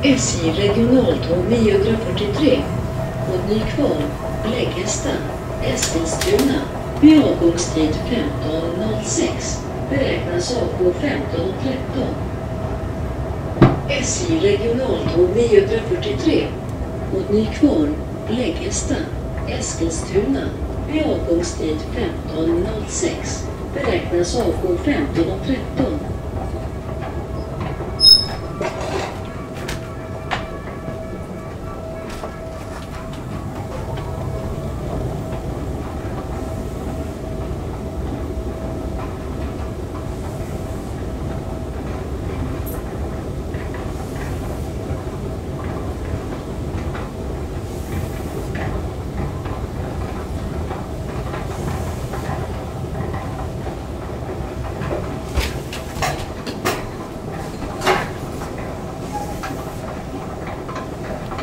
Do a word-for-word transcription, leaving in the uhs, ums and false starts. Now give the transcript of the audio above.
S J regionaltåg niohundrafyrtiotre mot Nykvarn, Bläggesta, Eskilstuna vid avgångstid femton noll sex beräknas avgå femton tretton. S J regionaltåg niohundrafyrtiotre mot Nykvarn, Bläggesta, Eskilstuna vid avgångstid femton noll sex beräknas avgå femton tretton.